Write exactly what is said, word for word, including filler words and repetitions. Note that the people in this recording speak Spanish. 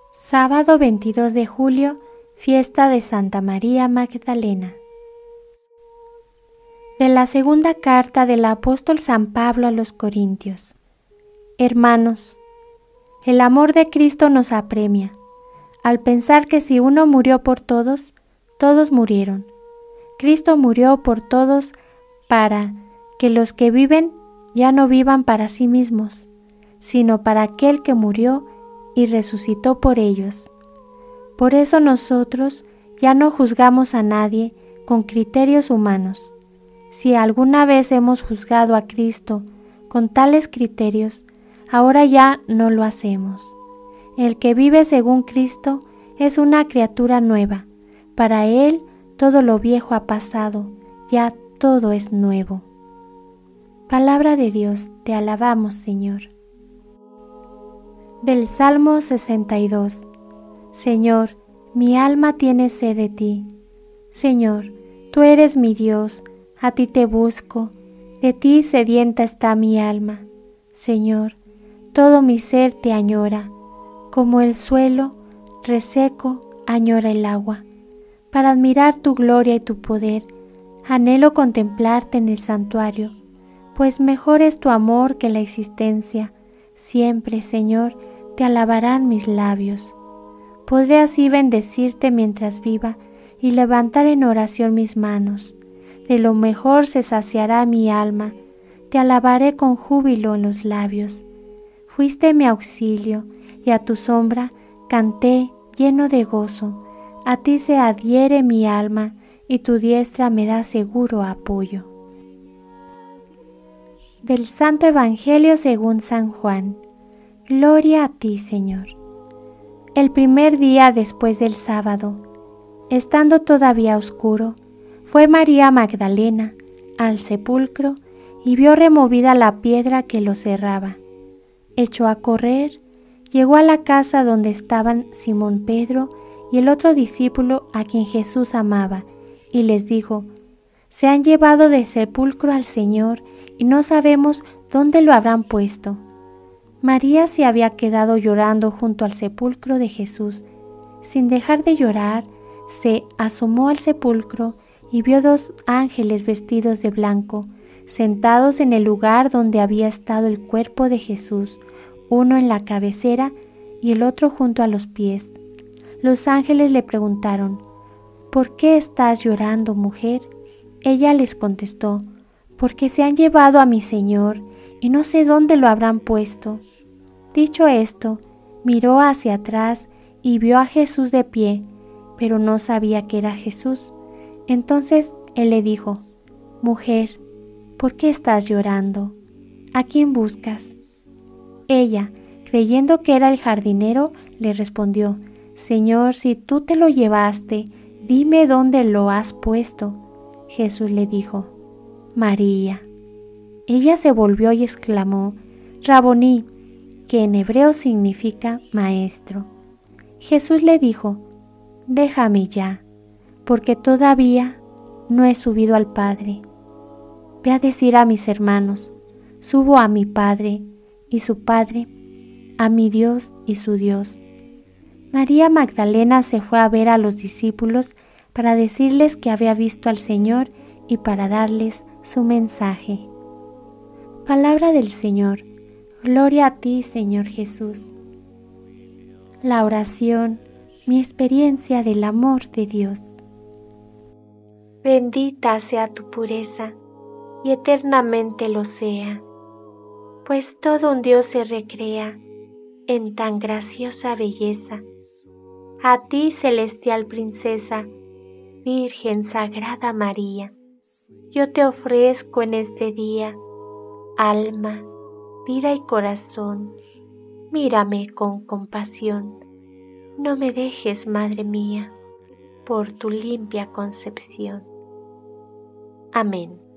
Sábado veintidós de julio, fiesta de Santa María Magdalena. De la segunda carta del apóstol San Pablo a los Corintios. Hermanos, el amor de Cristo nos apremia, al pensar que si uno murió por todos, todos murieron. Cristo murió por todos para que los que viven ya no vivan para sí mismos, sino para aquel que murió y resucitó por ellos. Por eso nosotros ya no juzgamos a nadie con criterios humanos. Si alguna vez hemos juzgado a Cristo con tales criterios, ahora ya no lo hacemos. El que vive según Cristo es una criatura nueva. Para él todo lo viejo ha pasado, ya todo es nuevo. Palabra de Dios, te alabamos, Señor. Del Salmo sesenta y dos. Señor, mi alma tiene sed de ti. Señor, tú eres mi Dios, a ti te busco, de ti sedienta está mi alma. Señor, todo mi ser te añora, como el suelo reseco añora el agua. Para admirar tu gloria y tu poder, anhelo contemplarte en el santuario, pues mejor es tu amor que la existencia. Siempre, Señor, te alabarán mis labios. Podré así bendecirte mientras viva y levantar en oración mis manos. De lo mejor se saciará mi alma, te alabaré con júbilo en los labios. Fuiste mi auxilio, y a tu sombra canté lleno de gozo. A ti se adhiere mi alma, y tu diestra me da seguro apoyo. Del Santo Evangelio según San Juan. Gloria a ti, Señor. El primer día después del sábado, estando todavía oscuro, fue María Magdalena al sepulcro y vio removida la piedra que lo cerraba. Echó a correr, llegó a la casa donde estaban Simón Pedro y el otro discípulo a quien Jesús amaba, y les dijo: Se han llevado del sepulcro al Señor y no sabemos dónde lo habrán puesto. María se había quedado llorando junto al sepulcro de Jesús. Sin dejar de llorar, se asomó al sepulcro y vio dos ángeles vestidos de blanco, sentados en el lugar donde había estado el cuerpo de Jesús, uno en la cabecera y el otro junto a los pies. Los ángeles le preguntaron: ¿Por qué estás llorando, mujer? Ella les contestó: Porque se han llevado a mi Señor y no sé dónde lo habrán puesto. Dicho esto, miró hacia atrás y vio a Jesús de pie, pero no sabía que era Jesús. Entonces él le dijo: Mujer, ¿por qué estás llorando? ¿A quién buscas? Ella, creyendo que era el jardinero, le respondió: Señor, si tú te lo llevaste, dime dónde lo has puesto. Jesús le dijo: María. Ella se volvió y exclamó: Raboní, que en hebreo significa maestro. Jesús le dijo: Déjame ya, porque todavía no he subido al Padre. Ve a decir a mis hermanos: Subo a mi Padre y su Padre, a mi Dios y su Dios. María Magdalena se fue a ver a los discípulos para decirles que había visto al Señor y para darles su mensaje. Palabra del Señor. Gloria a ti, Señor Jesús. La oración, mi experiencia del amor de Dios. Bendita sea tu pureza, y eternamente lo sea, pues todo un Dios se recrea en tan graciosa belleza. A ti, celestial princesa, Virgen Sagrada María, yo te ofrezco en este día alma, vida y corazón. Mírame con compasión. No me dejes, Madre mía, por tu limpia concepción. Amén.